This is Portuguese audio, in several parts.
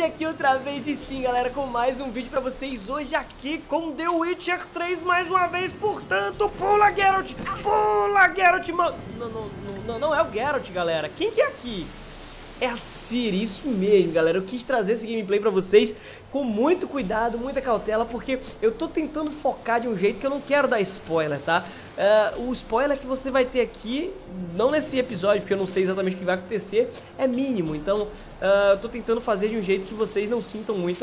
aqui outra vez e sim, galera, com mais um vídeo pra vocês hoje aqui com The Witcher 3 mais uma vez, portanto, pula Geralt, mano. Não é o Geralt, galera, quem que é aqui? É a Ciri, isso mesmo, galera. Eu quis trazer esse gameplay pra vocês com muito cuidado, muita cautela, porque eu tô tentando focar de um jeito que eu não quero dar spoiler, tá? O spoiler que você vai ter aqui, não nesse episódio, porque eu não sei exatamente o que vai acontecer, é mínimo. Então, eu tô tentando fazer de um jeito que vocês não sintam muito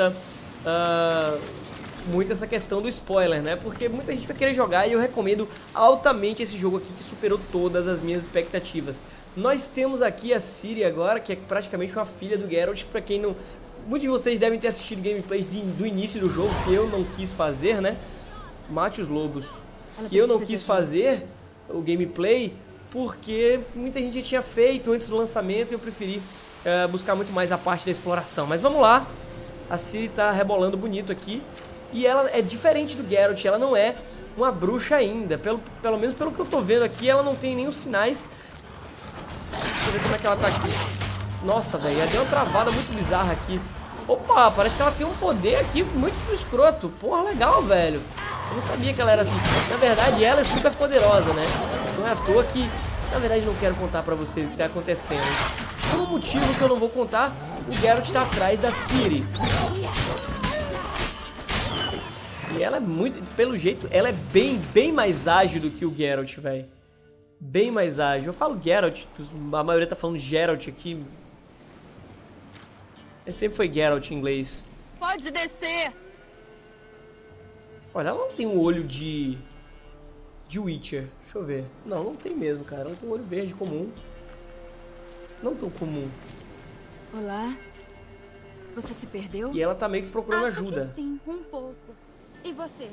essa questão do spoiler, né? Porque muita gente vai querer jogar e eu recomendo altamente esse jogo aqui, que superou todas as minhas expectativas. Nós temos aqui a Ciri agora, que é praticamente uma filha do Geralt. Pra quem não... Muitos de vocês devem ter assistido gameplays do início do jogo, que eu não quis fazer, né? Mate os lobos. Que eu não quis fazer o gameplay porque muita gente já tinha feito antes do lançamento e eu preferi buscar muito mais a parte da exploração. Mas vamos lá. A Ciri tá rebolando bonito aqui. E ela é diferente do Geralt, ela não é uma bruxa ainda. Pelo menos pelo que eu tô vendo aqui, ela não tem nenhum sinais. Deixa eu ver como é que ela tá aqui. Nossa, velho, ela deu uma travada muito bizarra aqui. Opa, parece que ela tem um poder aqui muito escroto. Porra, legal, velho. Eu não sabia que ela era assim. Na verdade, ela é super poderosa, né? Não é à toa que... Na verdade, não quero contar pra vocês o que tá acontecendo. Por um motivo que eu não vou contar, o Geralt tá atrás da Ciri. E ela é muito... Pelo jeito, ela é bem mais ágil do que o Geralt, velho. Bem mais ágil. Eu falo Geralt, a maioria tá falando Geralt aqui. Sempre foi Geralt em inglês. Pode descer. Olha, ela não tem um olho de Witcher. Deixa eu ver. Não tem mesmo, cara. Ela tem um olho verde comum. Não tão comum. Olá. Você se perdeu? E ela tá meio que procurando Acho ajuda. Que sim, um pouco. E você?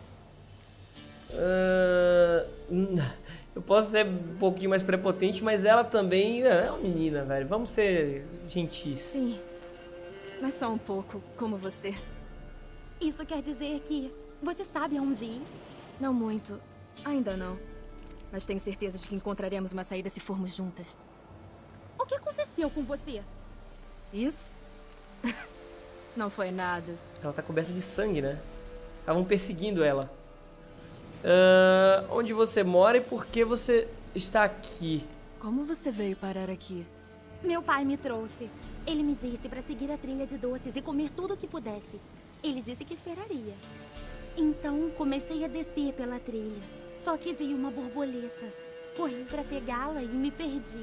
Eu posso ser um pouquinho mais prepotente, mas ela também é uma menina, velho. Vamos ser gentis. Sim, mas só um pouco, como você. Isso quer dizer que você sabe aonde ir? Não muito, ainda não. Mas tenho certeza de que encontraremos uma saída se formos juntas. O que aconteceu com você? Isso? Não foi nada. Ela tá coberta de sangue, né? Estavam perseguindo ela. Onde você mora e por que você está aqui? Como você veio parar aqui? Meu pai me trouxe. Ele me disse para seguir a trilha de doces e comer tudo o que pudesse. Ele disse que esperaria. Então comecei a descer pela trilha. Só que vi uma borboleta. Corri para pegá-la e me perdi.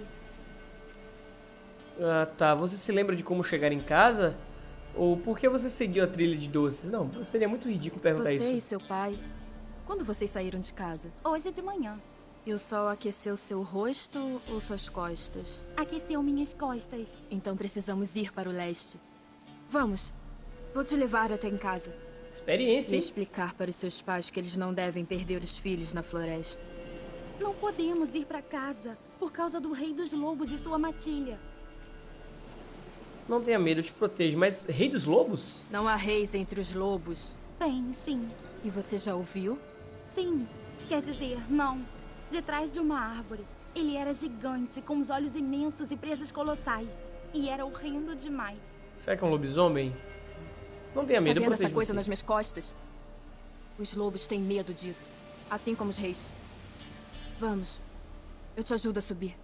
Tá. Você se lembra de como chegar em casa? Ou por que você seguiu a trilha de doces? Não, seria muito ridículo perguntar isso. Você e seu pai... Quando vocês saíram de casa? Hoje de manhã. E o sol aqueceu seu rosto ou suas costas? Aqueceu minhas costas. Então precisamos ir para o leste. Vamos. Vou te levar até em casa. Experiência, E hein? explicar para os seus pais que eles não devem perder os filhos na floresta. Não podemos ir para casa por causa do rei dos lobos e sua matilha. Não tenha medo, eu te protejo. Mas Rei dos Lobos? Não há reis entre os lobos. Tem, sim. E você já ouviu? Sim. Quer dizer, não. De trás de uma árvore. Ele era gigante, com os olhos imensos e presas colossais. E era horrendo demais. Será que é um lobisomem? Não tenha medo, eu Está vendo protejo essa coisa você. nas minhas costas? Os lobos têm medo disso. Assim como os reis. Vamos. Eu te ajudo a subir.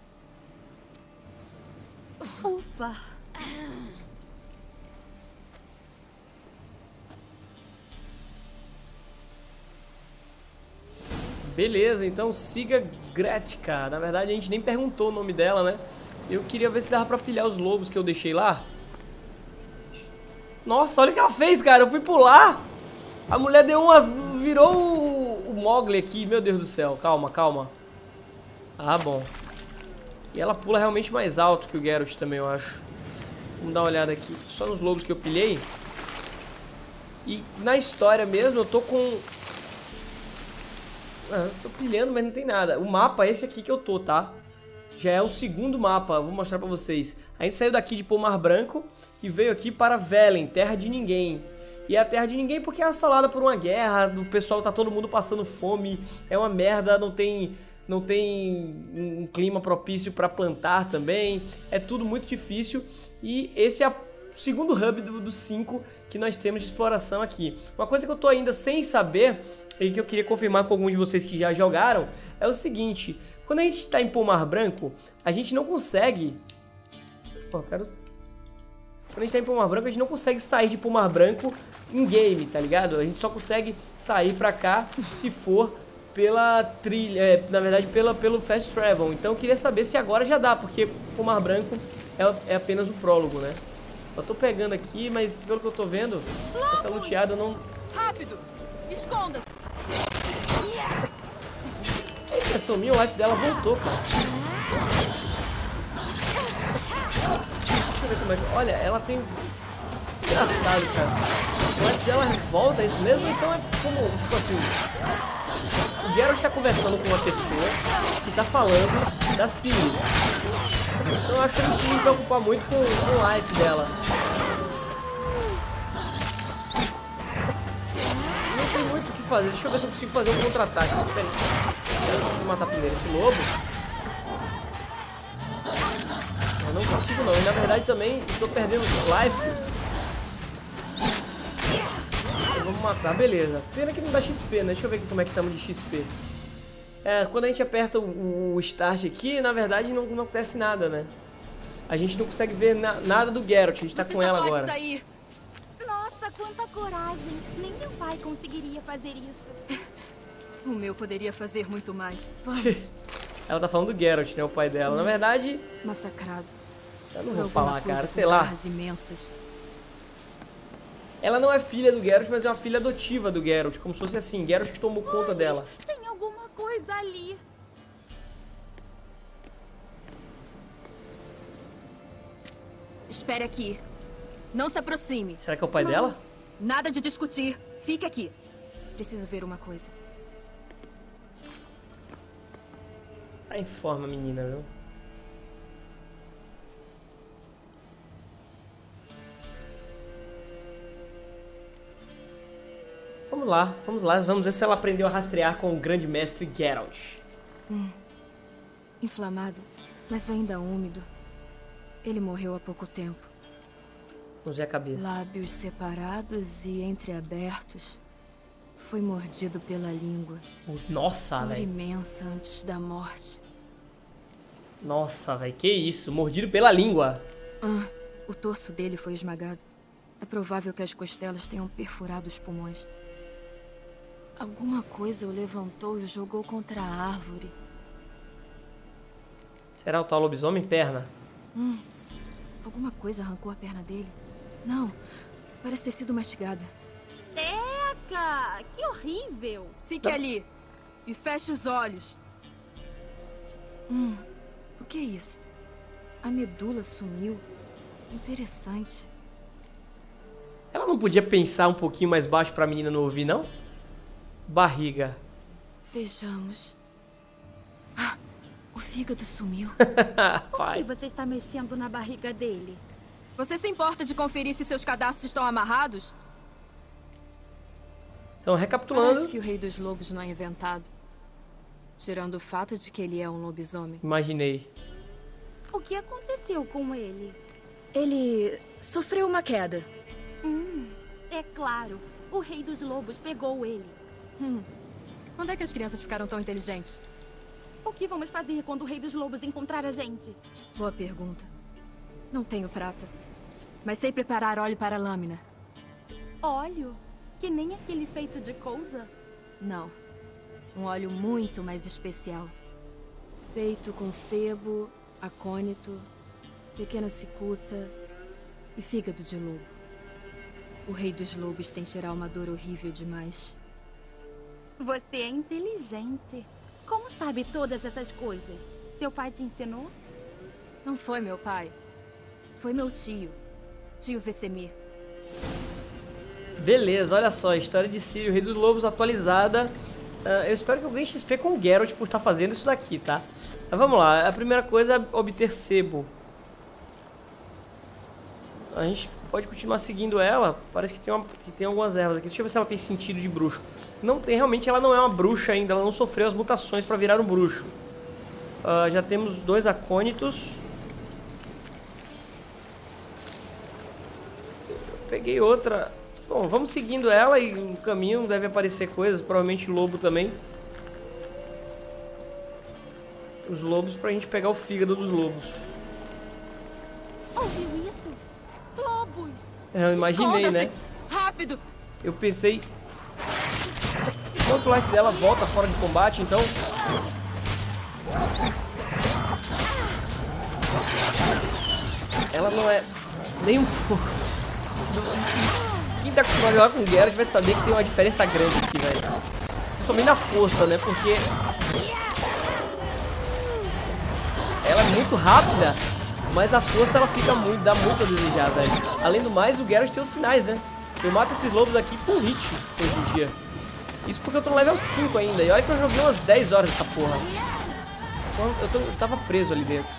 Ufa! Beleza, então siga Gretka. Na verdade a gente nem perguntou o nome dela, né? Eu queria ver se dava pra pilhar os lobos que eu deixei lá. Nossa, olha o que ela fez, cara. Eu fui pular. A mulher deu umas... Virou o Mowgli aqui. Meu Deus do céu. Calma, calma. Ah, bom. E ela pula realmente mais alto que o Geralt também, eu acho. Vamos dar uma olhada aqui. Só nos lobos que eu pilhei. E na história mesmo eu tô com... eu tô pilhando, mas não tem nada. O mapa é esse aqui que eu tô, tá? Já é o segundo mapa, vou mostrar pra vocês. A gente saiu daqui de Pomar Branco e veio aqui para Velen, Terra de Ninguém. E é a Terra de Ninguém porque é assolada por uma guerra, o pessoal tá todo mundo passando fome, é uma merda, não tem um clima propício para plantar também, é tudo muito difícil. E esse é segundo hub do 5 que nós temos de exploração aqui. Uma coisa que eu tô ainda sem saber e que eu queria confirmar com alguns de vocês que já jogaram é o seguinte: quando a gente está em Pomar Branco, a gente não consegue... Pô, quando a gente tá em Pomar Branco, a gente não consegue sair de Pomar Branco em game, tá ligado? A gente só consegue sair pra cá se for pela trilha, na verdade pelo Fast Travel. Então eu queria saber se agora já dá, porque Pomar Branco é apenas o prólogo, né? Eu tô pegando aqui, mas pelo que eu tô vendo, essa luteada não... Rápido! Esconda-se! A impressão minha, o life dela voltou, cara. Deixa eu ver como é que... Olha, ela tem... Engraçado, cara. O life dela volta, é isso mesmo? Então é como, tipo assim... O Geralt tá conversando com uma pessoa que tá falando da Ciri. Então eu acho que a gente tem que se preocupar muito com o life dela. Não tem muito o que fazer. Deixa eu ver se eu consigo fazer um contra-ataque. Pera aí. Deixa eu matar primeiro esse lobo. Eu não consigo não. E na verdade também estou perdendo life. Vamos matar, beleza. Pena que não dá XP, né? Deixa eu ver aqui como é que estamos de XP. Quando a gente aperta o Start aqui, na verdade não acontece nada, né? A gente não consegue ver nada do Geralt, a gente tá com ela agora. Sair. Nossa, quanta coragem! Nem meu pai conseguiria fazer isso. O meu poderia fazer muito mais. Vamos. Ela tá falando do Geralt, né? O pai dela. Na verdade... Massacrado. Eu não vou falar, cara. Sei lá. Imensas. Ela não é filha do Geralt, mas é uma filha adotiva do Geralt. Como se fosse assim, Geralt que tomou conta dela. Tem alguma coisa ali. Espere aqui. Não se aproxime. Será que é o pai dela? Nada de discutir. Fique aqui. Preciso ver uma coisa. Tá em forma, menina, viu? Vamos lá, vamos ver se ela aprendeu a rastrear com o grande mestre Geralt. Inflamado, mas ainda úmido. Ele morreu há pouco tempo. Vamos ver a cabeça. Lábios separados e entreabertos. Foi mordido pela língua. Nossa, Dor velho. imensa antes da morte. Nossa, velho, que isso? Mordido pela língua. O torso dele foi esmagado. É provável que as costelas tenham perfurado os pulmões. Alguma coisa o levantou e o jogou contra a árvore. Será o tal lobisomem perna? Alguma coisa arrancou a perna dele. Não, parece ter sido mastigada. Eca! Que horrível! Fique ali e feche os olhos. O que é isso? A medula sumiu. Interessante. Ela não podia pensar um pouquinho mais baixo pra menina não ouvir, não? Barriga. Vejamos. O fígado sumiu. Por que você está mexendo na barriga dele? Você se importa de conferir se seus cadastros estão amarrados? Então, recapitulando... Parece que o Rei dos Lobos não é inventado. Tirando o fato de que ele é um lobisomem. Imaginei. O que aconteceu com ele? Ele sofreu uma queda. É claro. O Rei dos Lobos pegou ele. Onde é que as crianças ficaram tão inteligentes? O que vamos fazer quando o Rei dos Lobos encontrar a gente? Boa pergunta. Não tenho prata, mas sei preparar óleo para a lâmina. Óleo? Que nem aquele feito de cousa? Não. Um óleo muito mais especial. Feito com sebo, acônito, pequena cicuta e fígado de lobo. O Rei dos Lobos sentirá uma dor horrível demais. Você é inteligente. Como sabe todas essas coisas? Seu pai te ensinou? Não foi meu pai. Foi meu tio. Tio Vesemir. Beleza, olha só, a história de Ciri, o Rei dos Lobos atualizada. Eu espero que eu ganhe XP com o Geralt por estar fazendo isso daqui, tá? Mas vamos lá, a primeira coisa é obter sebo. A gente pode continuar seguindo ela. Parece que tem algumas ervas aqui. Deixa eu ver se ela tem sentido de bruxo. Não tem, realmente ela não é uma bruxa ainda. Ela não sofreu as mutações para virar um bruxo. Já temos 2 acônitos. Peguei outra. Bom, vamos seguindo ela e no caminho deve aparecer coisas, provavelmente lobo também. Os lobos pra gente pegar o fígado dos lobos. Ouviu isso? Lobos! Eu imaginei, né? Rápido! Eu pensei... Enquanto o life dela volta fora de combate, então... Ela não é nem um pouco... Quem tá acostumado a jogar com Geralt vai saber que tem uma diferença grande aqui, velho. Principalmente na força, né? Porque... ela é muito rápida, mas a força ela fica muito, dá muito a desejar, velho. Além do mais, o Geralt tem os sinais, né? Eu mato esses lobos aqui por hit hoje em dia. Isso porque eu tô no level 5 ainda. E olha que eu joguei umas 10 horas dessa porra. Eu tava preso ali dentro.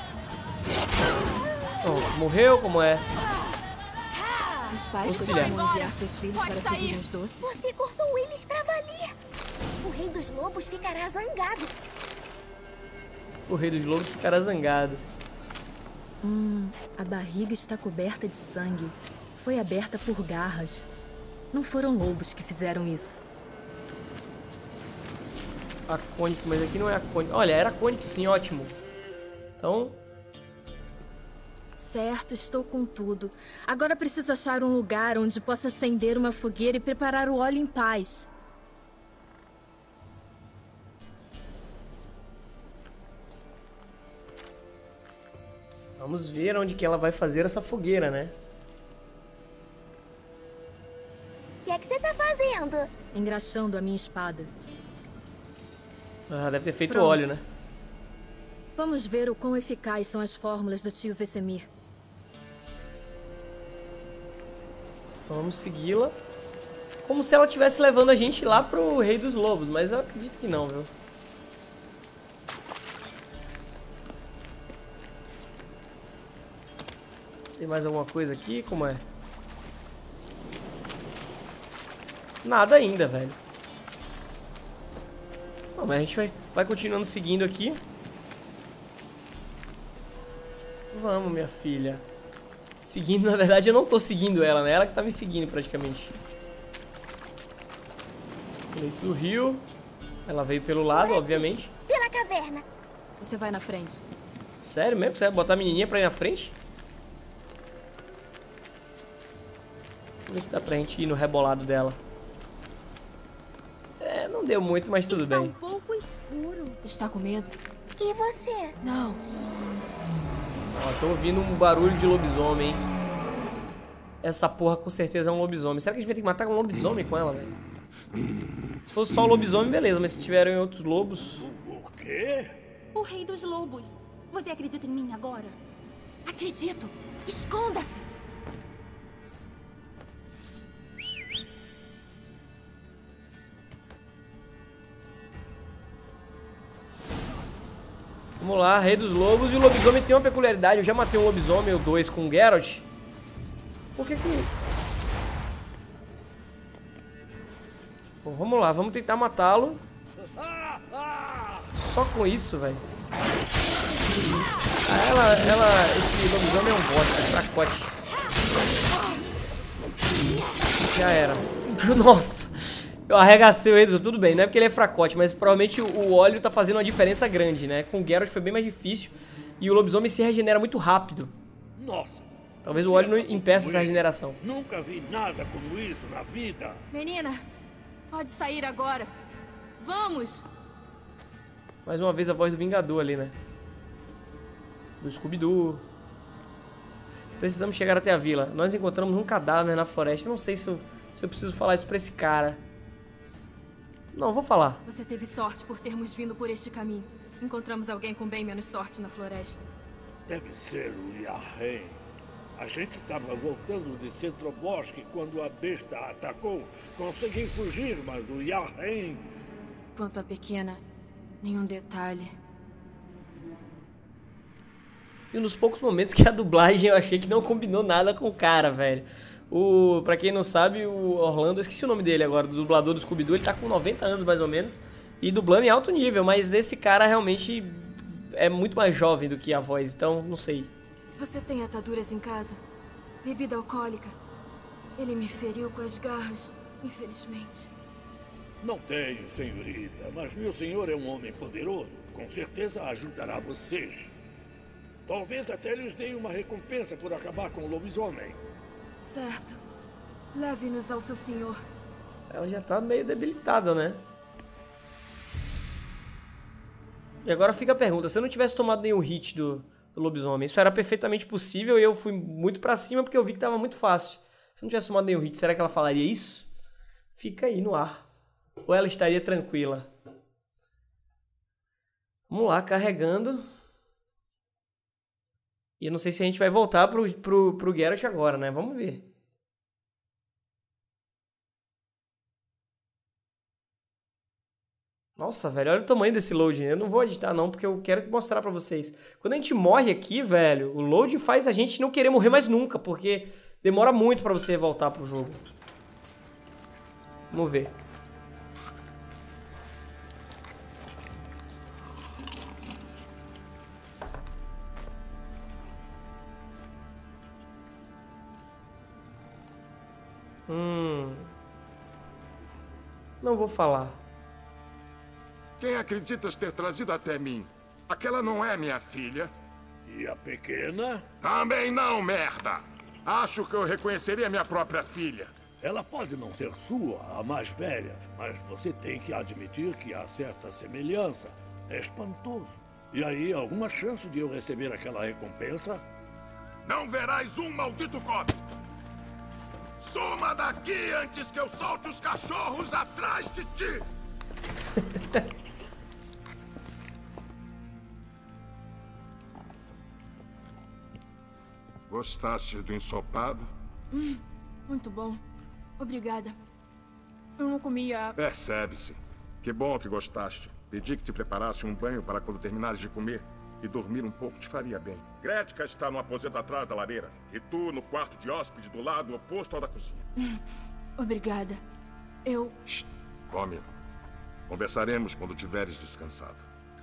Oh, morreu? Como é? Os pais Filha. costumam enviar seus filhos para seguirem os doces. Você cortou eles pra valer. O rei dos lobos ficará zangado. O rei dos lobos ficará zangado. A barriga está coberta de sangue. Foi aberta por garras. Não foram lobos que fizeram isso. Acônico, mas aqui não é acônico. Olha, era acônico sim, ótimo. Então, Certo, estou com tudo. Agora preciso achar um lugar onde possa acender uma fogueira e preparar o óleo em paz. vamos ver onde que ela vai fazer essa fogueira, né? O que é que você tá fazendo? Engraxando a minha espada. Ah, deve ter feito Pronto. óleo, né? Vamos ver o quão eficazes são as fórmulas do tio Vesemir. Então vamos segui-la. Como se ela estivesse levando a gente lá pro Rei dos Lobos, mas eu acredito que não, viu? Tem mais alguma coisa aqui? Como é? Nada ainda, velho. Bom, mas a gente vai continuando seguindo aqui. Vamos, minha filha. Seguindo, na verdade eu não tô seguindo ela, né? Ela que tá me seguindo praticamente. Leito do rio. Ela veio pelo lado, obviamente. Pela caverna. Você vai na frente. Sério mesmo? Você vai botar a menininha pra ir na frente? Vamos ver se dá pra gente ir no rebolado dela. É, não deu muito, mas tudo Está bem. um pouco escuro. Está com medo? E você? Não. Ó, tô ouvindo um barulho de lobisomem, hein? Essa porra com certeza é um lobisomem. Será que a gente vai ter que matar um lobisomem com ela, velho? Se fosse só o lobisomem, beleza. Mas se tiverem outros lobos... O quê? O rei dos lobos. Você acredita em mim agora? Acredito. Esconda-se. Vamos lá, Rei dos Lobos. E o lobisomem tem uma peculiaridade. Eu já matei um lobisomem ou dois com o Geralt. Por que que... Bom, vamos lá, vamos tentar matá-lo. Só com isso, velho. Ah, esse lobisomem é um bosta, é fracote. Já era. Nossa, eu arregacei o Rei dos Lobos. Tudo bem, não é porque ele é fracote, mas provavelmente o óleo tá fazendo uma diferença grande, né? Com o Geralt foi bem mais difícil. E o lobisomem se regenera muito rápido. Nossa. Talvez o você óleo não acabou impeça com essa ele. regeneração. Nunca vi nada como isso na vida. Menina, pode sair agora. Vamos! Mais uma vez a voz do Vingador ali, né? Do Scooby-Doo. Precisamos chegar até a vila. Nós encontramos um cadáver na floresta. Não sei se eu preciso falar isso pra esse cara. Não, vou falar. Você teve sorte por termos vindo por este caminho. Encontramos alguém com bem menos sorte na floresta. Deve ser o Yarren. A gente estava voltando de Centrobosque quando a besta atacou. Consegui fugir, mas o Yarren... Quanto à pequena, nenhum detalhe. E um dos poucos momentos que a dublagem eu achei que não combinou nada com o cara, velho. Pra quem não sabe, o Orlando, eu esqueci o nome dele agora, do dublador do Scooby-Doo, ele tá com 90 anos mais ou menos, e dublando em alto nível, mas esse cara realmente é muito mais jovem do que a voz, então não sei. Você tem ataduras em casa? Bebida alcoólica? Ele me feriu com as garras, infelizmente. Não tenho, senhorita, mas meu senhor é um homem poderoso. Com certeza ajudará vocês. Talvez até lhes dê uma recompensa por acabar com o lobisomem. Certo. Leve-nos ao seu senhor. Ela já tá meio debilitada, né? E agora fica a pergunta, se eu não tivesse tomado nenhum hit do lobisomem, isso era perfeitamente possível e eu fui muito pra cima porque eu vi que tava muito fácil. Se eu não tivesse tomado nenhum hit, será que ela falaria isso? Fica aí no ar. Ou ela estaria tranquila? Vamos lá, carregando. E eu não sei se a gente vai voltar pro Geralt agora, né? Vamos ver. Nossa, velho, olha o tamanho desse loading. Eu não vou editar não, porque eu quero mostrar pra vocês. Quando a gente morre aqui, velho, o load faz a gente não querer morrer mais nunca, porque demora muito pra você voltar pro jogo. Vamos ver. Não vou falar. Quem acreditas ter trazido até mim? Aquela não é minha filha. E a pequena? Também não, merda! Acho que eu reconheceria minha própria filha. Ela pode não ser sua, a mais velha, mas você tem que admitir que há certa semelhança. É espantoso. E aí, alguma chance de eu receber aquela recompensa? Não verás um maldito cobre! Suma daqui antes que eu solte os cachorros atrás de ti! Gostaste do ensopado? Muito bom. Obrigada. Eu não comia... Percebe-se. Que bom que gostaste. Pedi que te preparasse um banho para quando terminares de comer. E dormir um pouco te faria bem. Gretka está no aposento atrás da lareira. E tu no quarto de hóspede do lado oposto ao da cozinha. Obrigada. Eu... Shhh, come. Conversaremos quando tiveres descansado.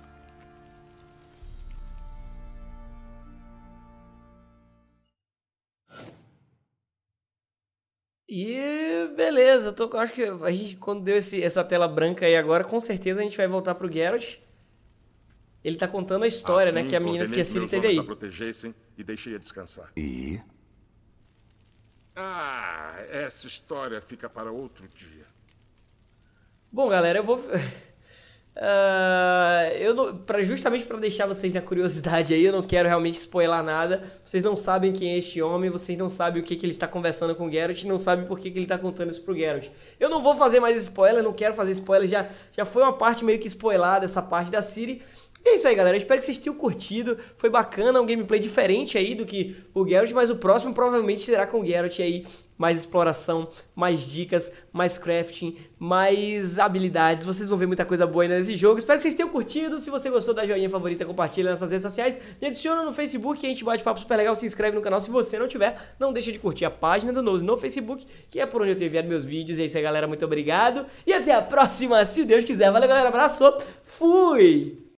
E beleza, acho que a gente, quando deu essa tela branca aí agora, com certeza a gente vai voltar pro Geralt. Ele tá contando a história, né, que a menina que a Ciri teve aí. A protegessem e deixei-a descansar. E? Ah, essa história fica para outro dia. Bom, galera, eu vou... justamente para deixar vocês na curiosidade aí, eu não quero realmente spoiler nada. Vocês não sabem quem é este homem, vocês não sabem o que ele está conversando com o Geralt, não sabem por que ele está contando isso pro Geralt. Eu não vou fazer mais spoiler, não quero fazer spoiler, já foi uma parte meio que spoilada, essa parte da Ciri. E é isso aí, galera, eu espero que vocês tenham curtido, foi bacana, um gameplay diferente aí do que o Geralt, mas o próximo provavelmente será com o Geralt aí, mais exploração, mais dicas, mais crafting, mais habilidades, vocês vão ver muita coisa boa aí nesse jogo. Espero que vocês tenham curtido, se você gostou da joinha favorita, compartilha nas suas redes sociais, me adiciona no Facebook, a gente bate papo super legal, se inscreve no canal se você não tiver, não deixa de curtir a página do Nose no Facebook, que é por onde eu tenho enviado meus vídeos. E é isso aí, galera, muito obrigado, e até a próxima, se Deus quiser. Valeu, galera, abraço, fui!